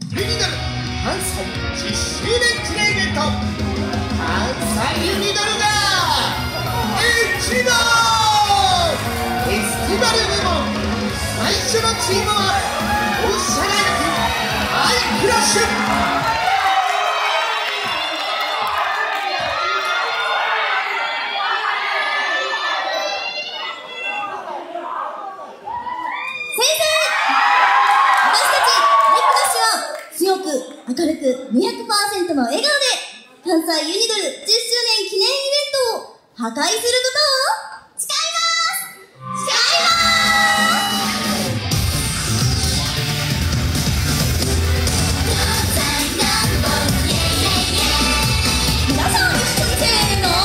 ユニドル関西10周年記念イベント、関西ユニドルが一番フェスティバル部門最初のチームは同志社大学アイクラッシュ。 明るく 200% の笑顔で関西ユニドル10周年記念イベントを破壊することを誓います皆さん一緒にせーの、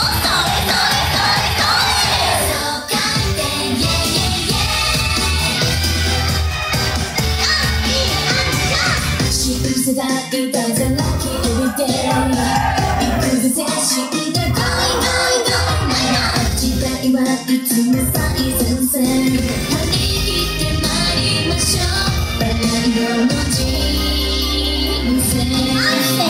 It doesn't like it every day. 行くぜ全身で Going going going 時代はいつも最前線張り切って参りましょうバラ色の人生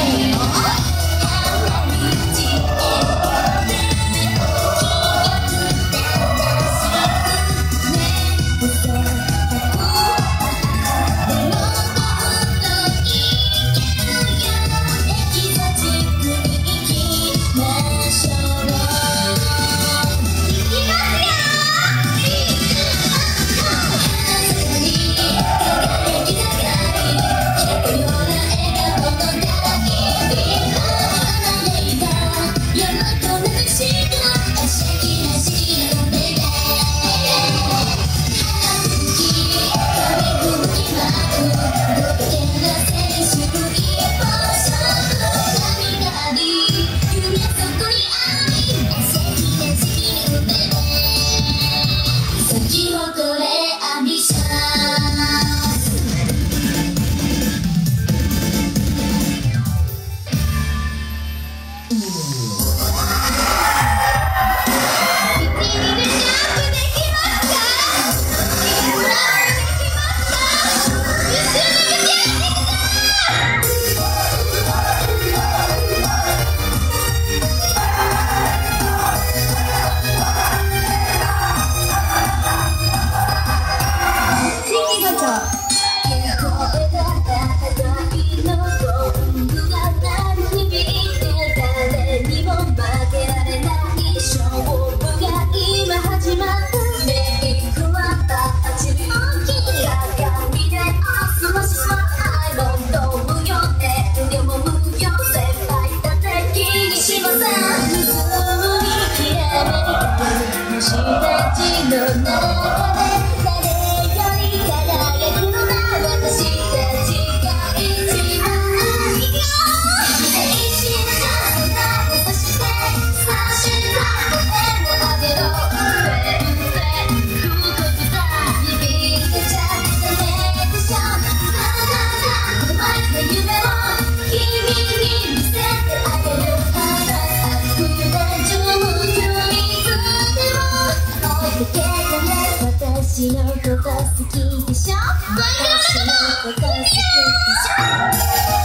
私のこと好きでしょ、私のこと好きでしょ。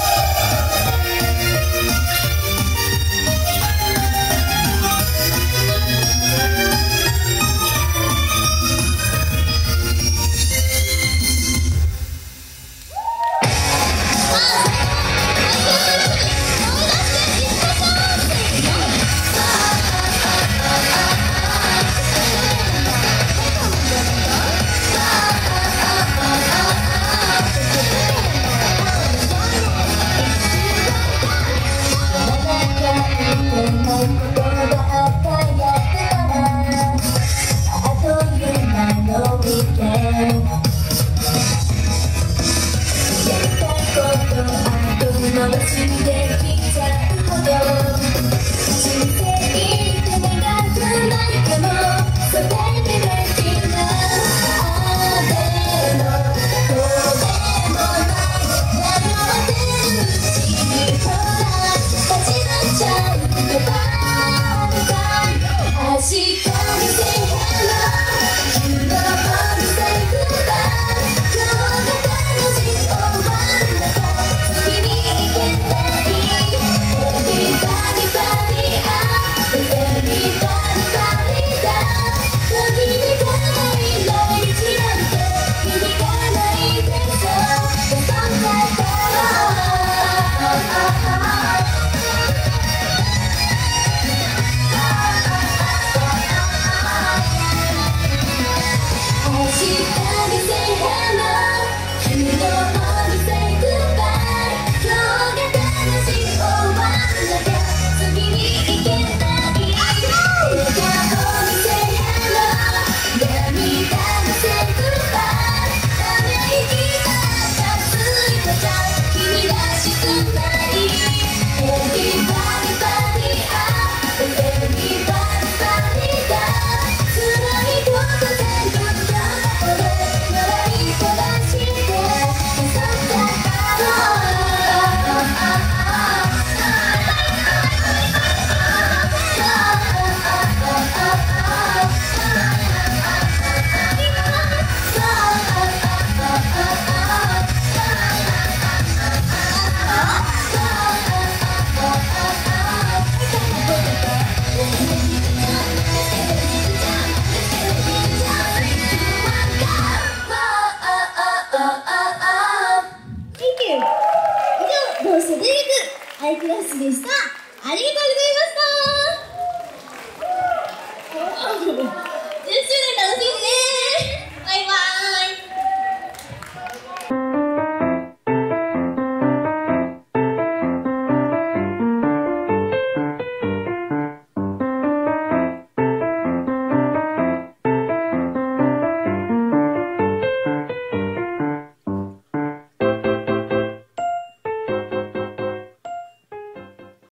とセデリクアイクラスでした。ありがとうございました。10周年楽しみに